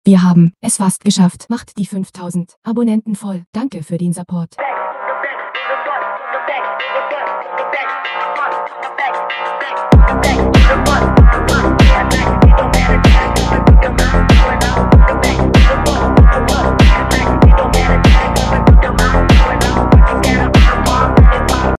Wir haben es fast geschafft. Macht die 5000 Abonnenten voll. Danke für den Support. The